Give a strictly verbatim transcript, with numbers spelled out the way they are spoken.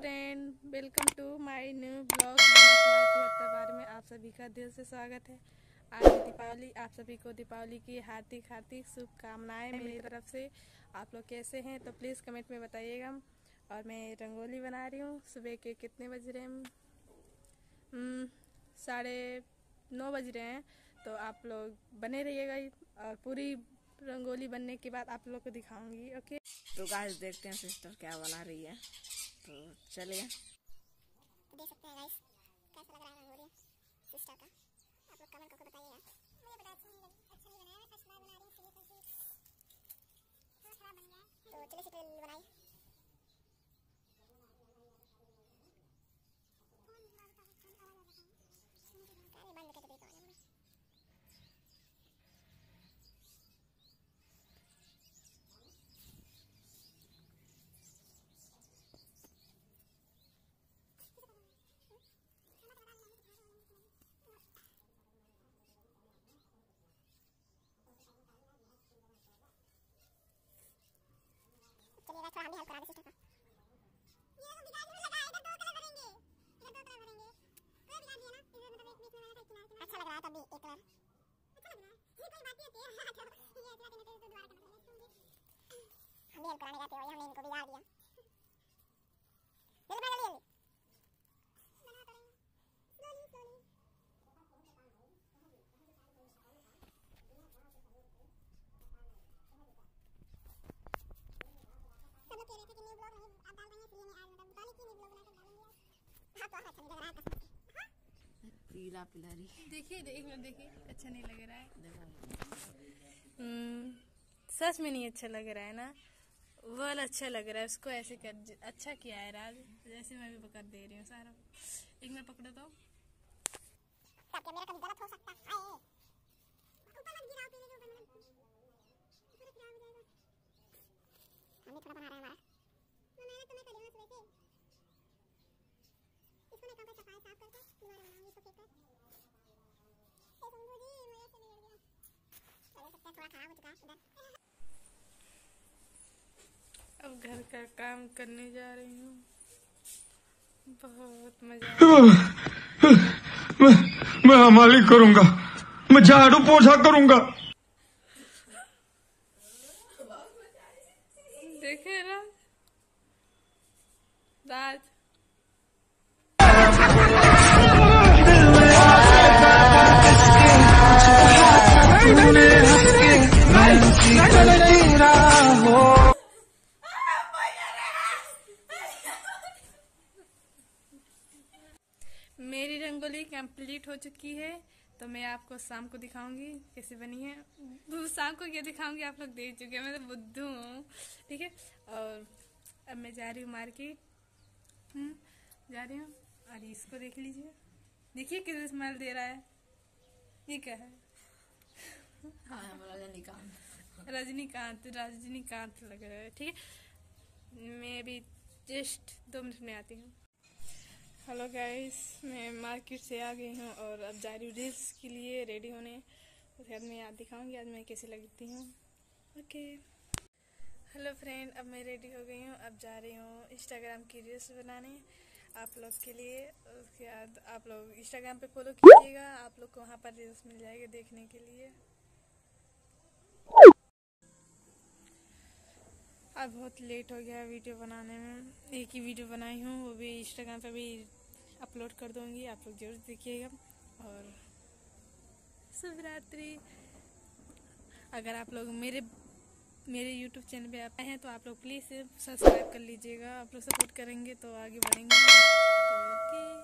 Friend, welcome to my new blog. तिहत्तर बार में आप सभी का दिल से स्वागत है। आज दीपावली, आप सभी को दीपावली की हार्दिक हार्दिक शुभकामनाएं मेरी तरफ से। आप लोग कैसे हैं तो प्लीज़ कमेंट में बताइएगा। और मैं रंगोली बना रही हूँ। सुबह के कितने बज रहे हैं? साढ़े नौ बज रहे हैं। तो आप लोग बने रहिएगा और पूरी रंगोली बनने के बाद आप लोग को दिखाऊंगी। ओके, तो गाइस देखते हैं सिस्टर क्या बना रही है। तो चलिए, देख सकते हैं गाइस कैसा लग रहा है रंगोली सिस्टर का। आप लोग कमेंट करके बताइएगा। मुझे पता अच्छा नहीं अच्छा नहीं बनाया, मैं फर्स्ट बार बना रही हूँ इसलिए थोड़ा खराब बन गया। तो चलिए से पहले बनाई बंद करके देखो। चलिए थोड़ा हम भी हेल्प करा दें सिस्टर का। ये तो बिगाड़ में लगा है, इधर दो कलर भरेंगे, इधर दो कलर भरेंगे। पूरा बिगाड़ दिया ना, इधर मतलब एक बीच में लगा था, किनारे किनारे। अच्छा लग रहा है, तब भी एक कलर अच्छा लग रहा है। ये कोई बात नहीं होती है। हां अच्छा ये अगला दिन तो दोबारा करना पड़ेगा। हम भी हेल्प कराने जाते हो, हमने इनको बिगाड़ दिया। जल्दी बना जल्दी बना करेंगे स्लोली स्लोली। सब लोग कह रहे थे कि न्यू ब्लॉग नहीं आप डाल रहे हैं, इसलिए मैं आज मतलब बताने की न्यू ब्लॉग बनाकर डालूंगी आज। हाँ तो अच्छा नहीं लग रहा है कसम से। पीला पीला रही देखिए एक मिनट, देखिए अच्छा नहीं लग रहा है। हम्म सच में नहीं अच्छा लग रहा है ना। वो वाला अच्छा लग रहा है, उसको ऐसे कर अच्छा किया है राज। जैसे मैं भी पकड़ दे रही हूँ सारा। एक मिनट पकड़ो तो। तब क्या मेरा कभी गलत हो सकता है? ऊपर मत गिराओ, पीने के ऊपर मत पूरा खराब हो जाएगा। हम भी थोड़ा बना रहे हैं हमारा। मैं मैंने तुम्हें कर दिया सुबह से। इसको मैं कम कर सफाई साफ करके दोबारा बनाऊंगी इसको फेंक कर। ए सुंदू जी मेरे से बिगड़ गया। चलो सकता है थोड़ा खराब हो चुका है इधर। अब घर का काम करने जा रही हूँ। बहुत मजा मैं मैं हमारी करूंगा, मैं झाड़ू पोछा करूंगा। देखे ना राज। मेरी रंगोली कंप्लीट हो चुकी है। तो मैं आपको शाम को दिखाऊंगी कैसे बनी है। वो शाम को क्या दिखाऊंगी, आप लोग देख चुके हैं। मैं तो बुद्धू हूँ, ठीक है। और अब मैं जा रही हूँ मार्केट। हम्म जा रही हूँ। और इसको देख लीजिए, देखिए किस स्मेल दे रहा है। ये क्या है? हाँ रजनीकांत रजनीकांत रजनीकांत लग रहा है, ठीक है। मैं भी जस्ट दो मिनट में आती हूँ। हेलो गाइस, मैं मार्केट से आ गई हूँ और अब जा रही हूँ रील्स के लिए रेडी होने। उसके बाद मैं आज दिखाऊंगी आज मैं कैसे लगती हूँ। ओके हेलो फ्रेंड, अब मैं रेडी हो गई हूँ। अब जा रही हूँ इंस्टाग्राम की रील्स बनाने आप लोग के लिए। उसके बाद आप लोग इंस्टाग्राम पे फॉलो कीजिएगा, आप लोग को वहाँ पर रील्स मिल जाएगी देखने के लिए। अब बहुत लेट हो गया वीडियो बनाने में। एक ही वीडियो बनाई हूँ, वो भी इंस्टाग्राम पे भी अपलोड कर दूँगी, आप लोग जरूर देखिएगा। और शुभ रात्रि। अगर आप लोग मेरे मेरे यूट्यूब चैनल पे आए हैं तो आप लोग प्लीज़ सब्सक्राइब कर लीजिएगा। आप लोग सपोर्ट करेंगे तो आगे बढ़ेंगे। तो ओके।